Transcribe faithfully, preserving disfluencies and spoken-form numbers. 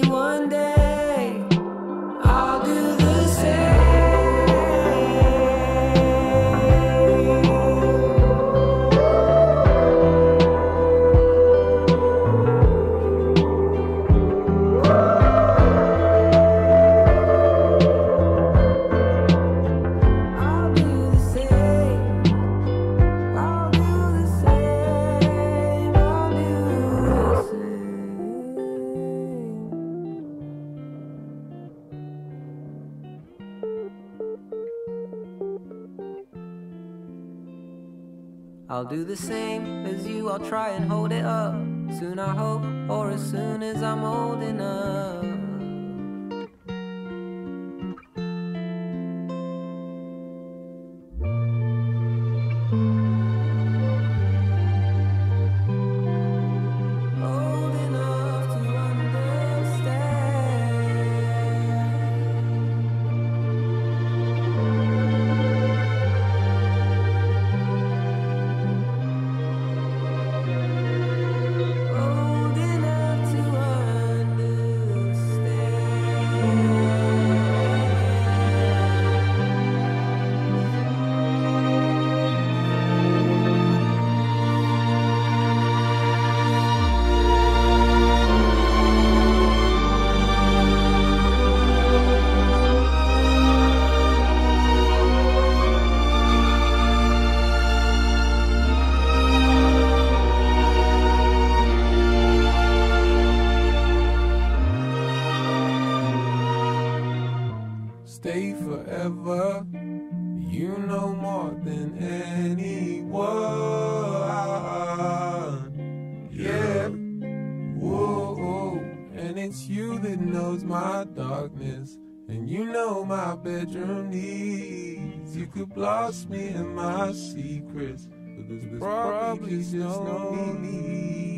one day I'll do the same. I'll do the same as you, I'll try and hold it up. Soon I hope, or as soon as I'm old enough. Old enough to stay forever. You know more than anyone. Yeah. Whoa. And it's you that knows my darkness, and you know my bedroom needs. You could blast me in my secrets, but there's probably just no need.